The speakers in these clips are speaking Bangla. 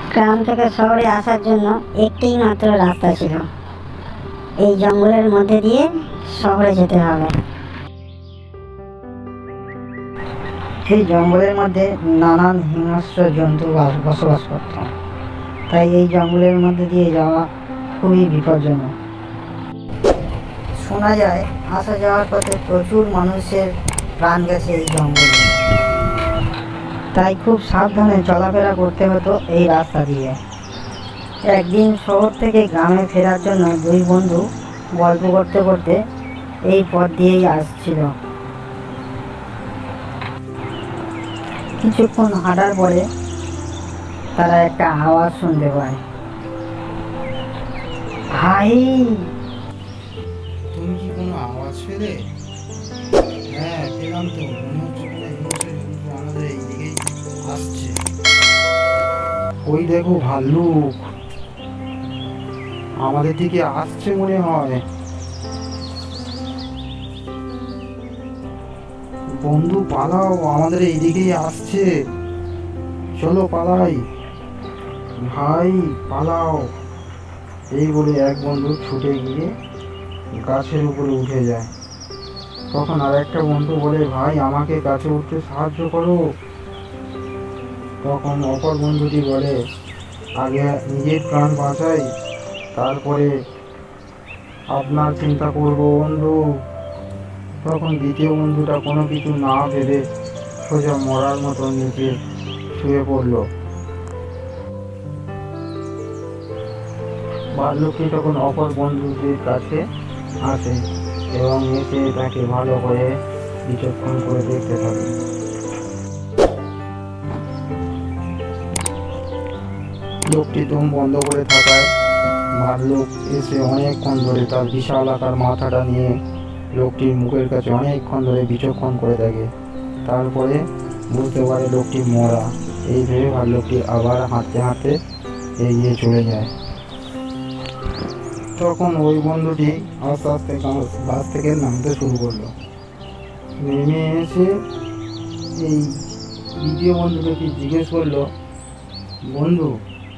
গ্রাম থেকে শহরে আসার জন্য একটি মাত্র রাস্তা ছিল। এই জঙ্গলের মধ্যে দিয়ে শহরে যেতে হবে। এই জঙ্গলের মধ্যে নানান হিংস্র জন্তু বসবাস করত, তাই এই জঙ্গলের মধ্যে দিয়ে যাওয়া খুবই বিপজ্জনক। শোনা যায় আসা যাওয়ার পথে প্রচুর মানুষের প্রাণ গেছে এই জঙ্গলে, তাই খুব সাবধানে চলাফেরা করতে হতো এই রাস্তা দিয়ে। একদিন শহর থেকে গ্রামে ফেরার জন্য দুই বন্ধু গল্প করতে করতে এই পথ দিয়েই আসছিল। কিছুক্ষণ হাঁটার পরে তারা একটা আওয়াজ শুনতে পায়। ভাই, তুমি কি কোনো আওয়াজ পেলে? হ্যাঁ, পেলাম তো। মনে হচ্ছে আমাদের এই দিকেই আসছে। ওই দেখো, ভাল্লুক আমাদের দিকে আসছে মনে হয়। বন্ধু পালাও, আমাদের এই দিকেই আসছে। চলো পালাই, ভাই পালাও। এই বলে এক বন্ধু ছুটে গিয়ে গাছের উপরে উঠে যায়। তখন আর একটা বন্ধু বলে, ভাই আমাকে গাছে উঠতে সাহায্য করো। তখন অপর বন্ধুটি বলে, আগে নিজের প্রাণ বাঁচাই, তারপরে আপনার চিন্তা করবো বন্ধু। তখন দ্বিতীয় বন্ধুটা কোনো কিছু না ভেবে সোজা মরার মতো নিচে শুয়ে পড়ল। ভাল্লুকটি তখন অপর বন্ধুটির কাছে আসে এবং এসে তাকে ভালো করে বিচক্ষণ করে দেখতে থাকে। লোকটি দম বন্ধ করে থাকায় ভাল্লুক এসে অনেকক্ষণ ধরে তার বিশাল আকার মাথাটা নিয়ে লোকটির মুখের কাছে অনেকক্ষণ ধরে বিচক্ষণ করে থাকে। তারপরে বুঝতে পারে লোকটি মরা। এই ভেবে ভাল্লুকটি আবার হাঁটতে হাঁটতে এগিয়ে চলে যায়। তখন ওই বন্ধুটি আস্তে আস্তে গাছ থেকে নামতে শুরু করলো। নেমে এসে এই দ্বিতীয় বন্ধুটাকে জিজ্ঞেস করলো, বন্ধু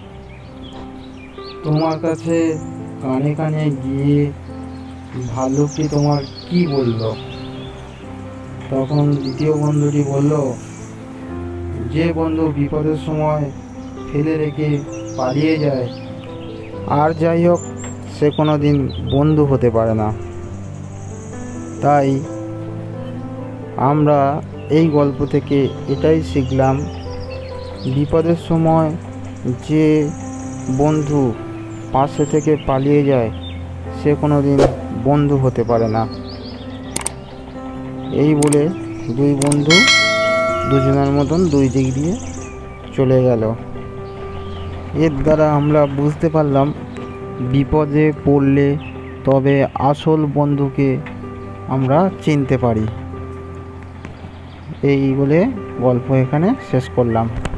তোমার কাছে কানে কানে গিয়ে ভাল্লুকটি তোমার কি বলল? তখন দ্বিতীয় বন্ধুটি বলল, যে বন্ধু বিপদের সময় ফেলে রেখে পালিয়ে যায়, আর যাই হোক সে কোনো দিন বন্ধু হতে পারে না। তাই আমরা এই গল্প থেকে এটাই শিখলাম, বিপদের সময় যে বন্ধু পাশে থেকে পালিয়ে যায় সে কোনো দিন বন্ধু হতে পারে না। এই বলে দুই বন্ধু দুজনের মতন দুই দিক দিয়ে চলে গেল। এর দ্বারা আমরা বুঝতে পারলাম, বিপদে পড়লে তবে আসল বন্ধুকে আমরা চিনতে পারি। এই বলে গল্প এখানে শেষ করলাম।